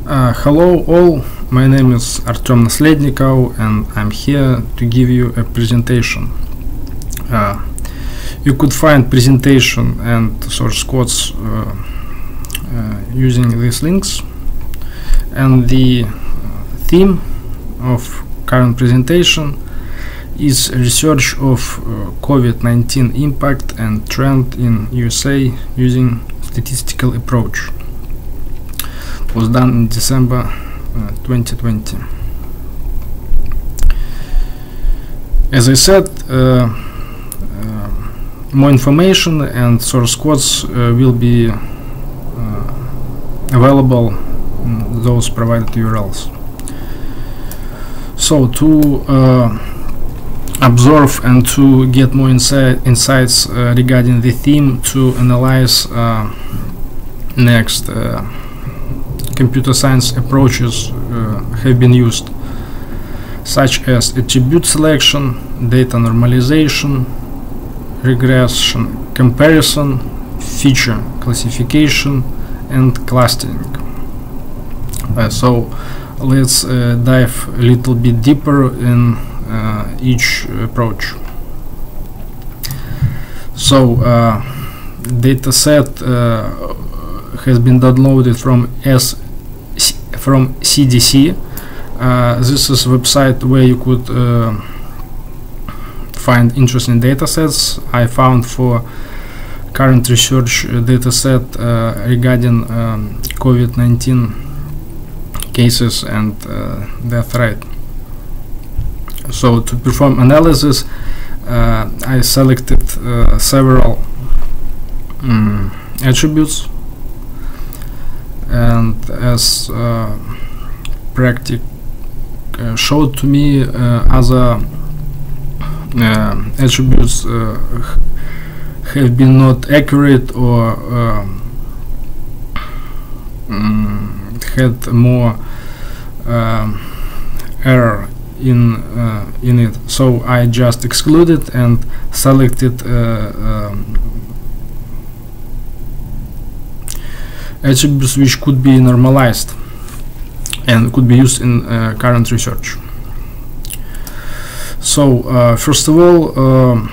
Hello all, my name is Artem Naslednikov and I'm here to give you a presentation. You could find presentation and source codes using these links, and the theme of current presentation is research of COVID-19 impact and trend in USA using statistical approach. It was done in December 2020. As I said, more information and source codes will be available in those provided URLs. So to observe and to get more insights regarding the theme, to analyze next computer science approaches have been used, such as attribute selection, data normalization, regression comparison, feature classification, and clustering. So let's dive a little bit deeper in each approach. So dataset has been downloaded from CDC. This is a website where you could find interesting datasets. I found for current research dataset regarding COVID-19 cases and death rate. So to perform analysis, I selected several attributes, and as practice showed to me, other attributes have been not accurate or had more error in it. So I just excluded and selected attributes which could be normalized and could be used in current research. So first of all,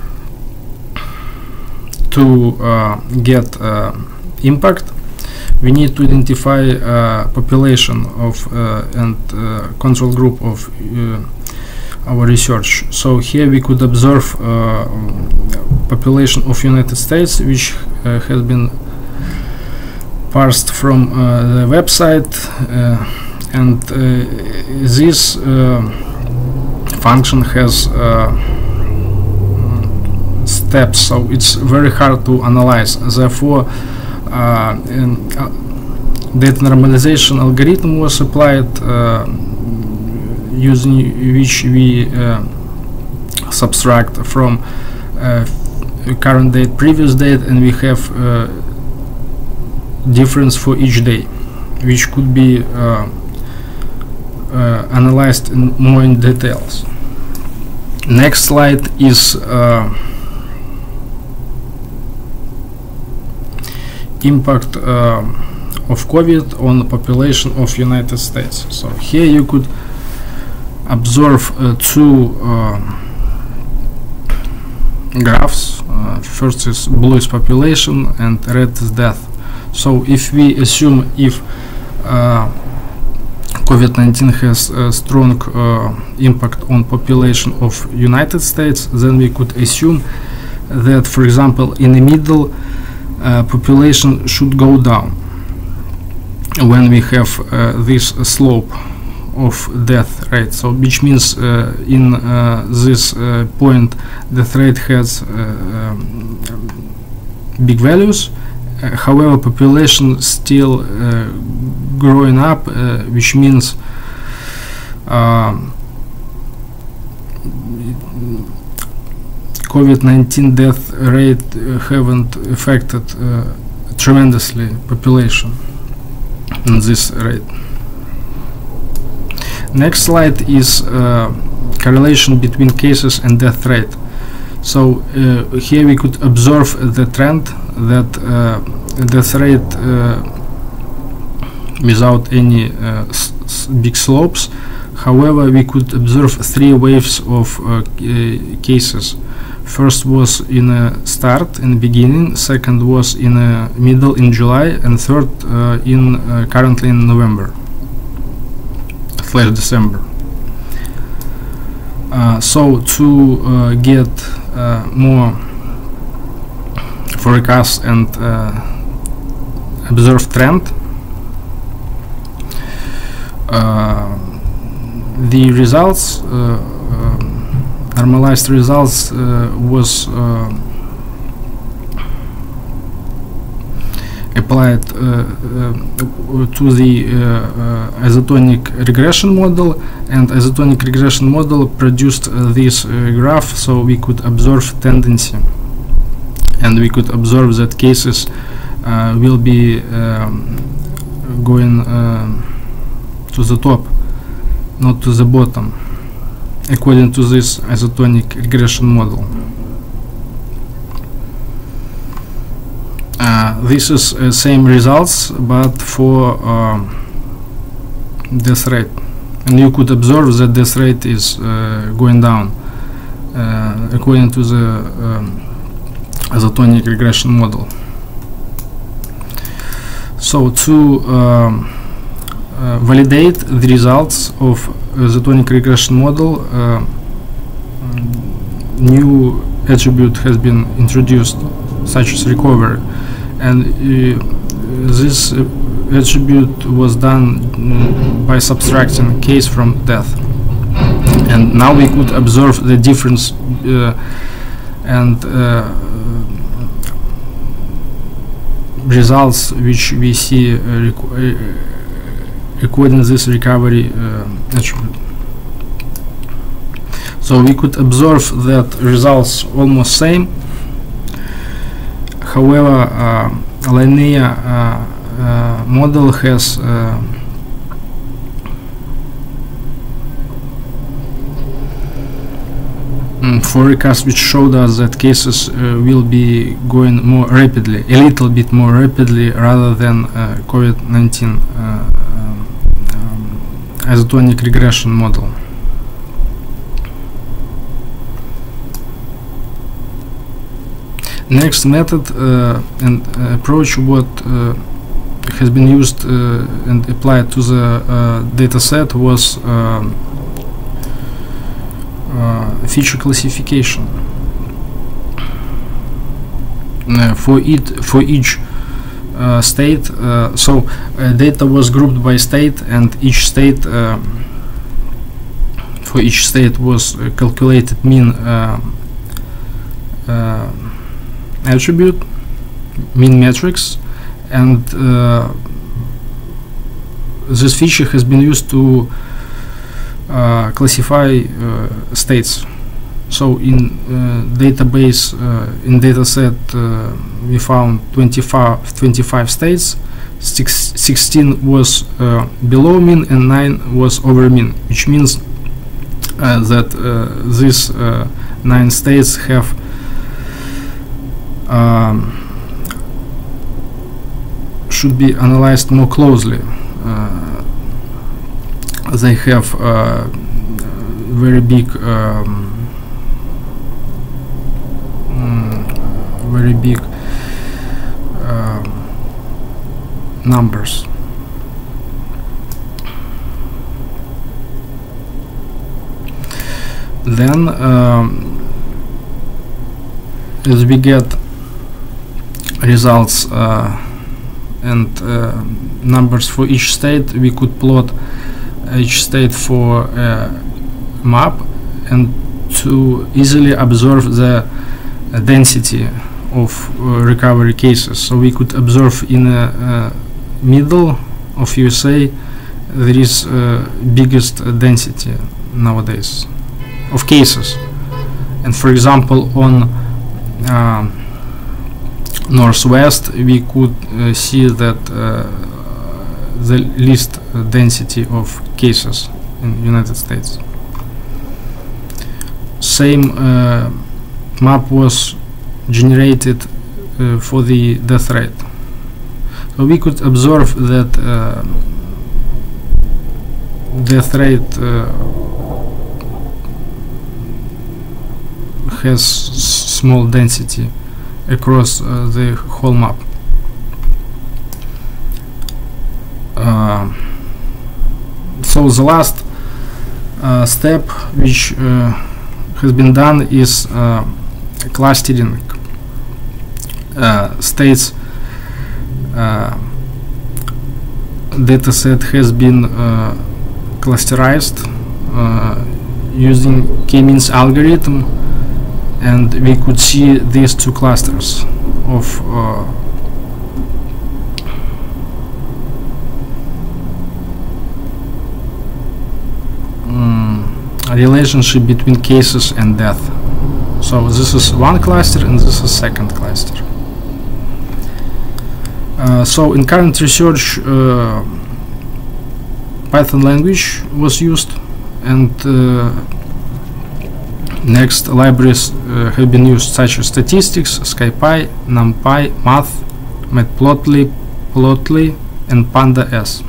to get impact, we need to identify population of and control group of our research. So here we could observe population of United States, which has been parsed from the website, and this function has steps, so it's very hard to analyze. Therefore, data normalization algorithm was applied, using which we subtract from current date, previous date, and we have difference for each day, which could be analyzed more in details. Next slide is impact of COVID on the population of United States. So here you could observe two graphs. First is blue is population and red is death. So if we assume if COVID-19 has a strong impact on population of United States, then we could assume that, for example, in the middle, population should go down when we have this slope of death rate. So which means in this point death rate has big values. However, population still growing up, which means COVID-19 death rate haven't affected tremendously population in this rate. Next slide is correlation between cases and death rate. So here we could observe the trend that death rate without any big slopes. However, we could observe 3 waves of cases. First was in a start, in the beginning, second was in a middle in July, and third currently in November/December. So to get more forecast and observe trend, the results, normalized results, was applied to the isotonic regression model, and isotonic regression model produced this graph, so we could observe tendency, and we could observe that cases will be going to the top, not to the bottom, according to this isotonic regression model. This is same results, but for death rate, and you could observe that death rate is going down according to the isotonic regression model. So to validate the results of isotonic regression model, new attribute has been introduced, such as recovery, and this attribute was done by subtracting case from death, and now we could observe the difference and results which we see according to this recovery attribute. So we could observe that results almost same. However, linear model has forecast which showed us that cases will be going more rapidly, a little bit more rapidly, rather than COVID-19 isotonic regression model. Next method and approach what has been used and applied to the data set was feature classification. For each state, so data was grouped by state, and each state for each state was calculated mean attribute, mean matrix, and this feature has been used to classify states. So in database, in dataset, we found 25 states. 16 was below mean and 9 was over mean, which means that these 9 states have should be analyzed more closely. They have very big numbers. Then as we get results and numbers for each state, we could plot each state for a map and to easily observe the density of recovery cases. So we could observe in the middle of USA there is biggest density nowadays of cases, and for example on northwest we could see that the least density of cases in United States. Same map was generated for the death rate. So we could observe that the thread has small density across the whole map. So the last step which has been done is clustering states. Dataset has been clusterized using k-means algorithm, and we could see these two clusters of relationship between cases and death. So this is one cluster and this is second cluster. So in current research, Python language was used, and next libraries have been used, such as statistics, SciPy, NumPy, Math, Matplotlib, Plotly, and PandaS.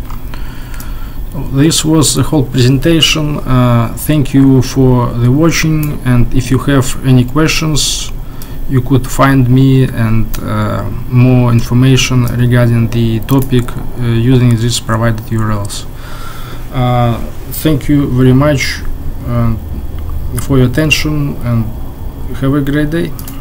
This was the whole presentation. Thank you for the watching, and if you have any questions, you could find me and more information regarding the topic using these provided URLs. Thank you very much for your attention, and have a great day.